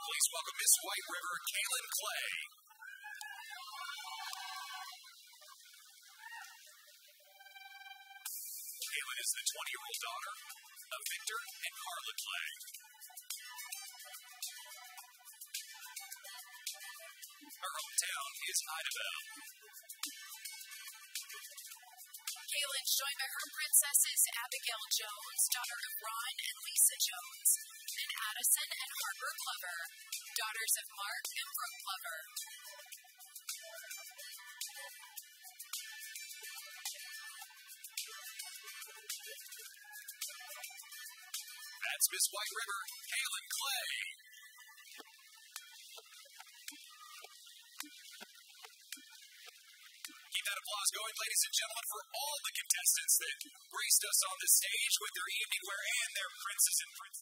Please welcome Miss White River, Kaylin Clay. Kaylin is the 20-year-old daughter of Victor and Carla Clay. Her hometown is Idabel. Kaylin's joined by her princesses Abigail Jones, daughter of Ron and Lisa Jones, and Addison and Harper Glover, daughters of Mark and Brooke Glover. That's Miss White River, Kaylin Clay. Keep that applause going, ladies and gentlemen, for all the contestants that graced us on the stage with their evening wear and their princes and princesses.